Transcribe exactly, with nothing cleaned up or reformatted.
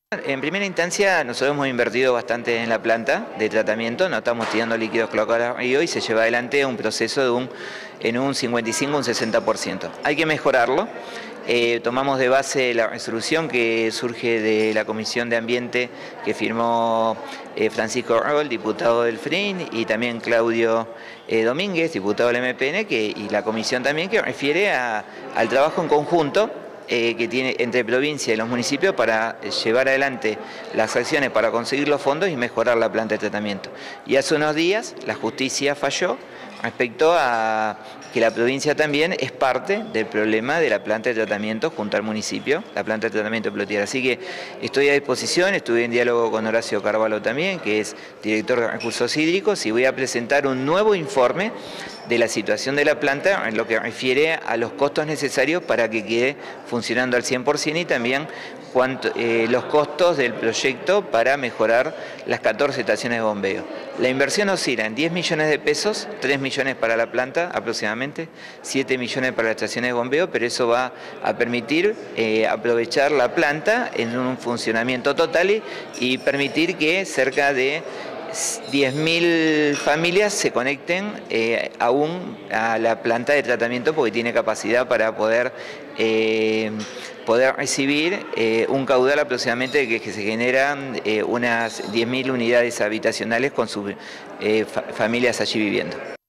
En primera instancia, nosotros hemos invertido bastante en la planta de tratamiento, no estamos tirando líquidos cloacales al río y se lleva adelante un proceso de un, en un cincuenta y cinco a un sesenta por ciento. Hay que mejorarlo. Eh, tomamos de base la resolución que surge de la Comisión de Ambiente que firmó eh, Francisco Rol, diputado del F R I N, y también Claudio eh, Domínguez, diputado del M P N, que, y la comisión también, que refiere a, al trabajo en conjunto Eh, que tiene entre provincia y los municipios para llevar adelante las acciones para conseguir los fondos y mejorar la planta de tratamiento. Y hace unos días la justicia falló respecto a que la provincia también es parte del problema de la planta de tratamiento junto al municipio, la planta de tratamiento de Plotier. Así que estoy a disposición, estuve en diálogo con Horacio Carvalho también, que es director de recursos hídricos, y voy a presentar un nuevo informe de la situación de la planta en lo que refiere a los costos necesarios para que quede funcionando al cien por ciento y también cuánto, eh, los costos del proyecto para mejorar las catorce estaciones de bombeo. La inversión oscila en diez millones de pesos, tres millones para la planta aproximadamente, siete millones para las estaciones de bombeo, pero eso va a permitir eh, aprovechar la planta en un funcionamiento total y, y permitir que cerca de diez mil familias se conecten eh, aún a la planta de tratamiento porque tiene capacidad para poder, eh, poder recibir eh, un caudal aproximadamente que, que se generan eh, unas diez mil unidades habitacionales con sus eh, fa familias allí viviendo.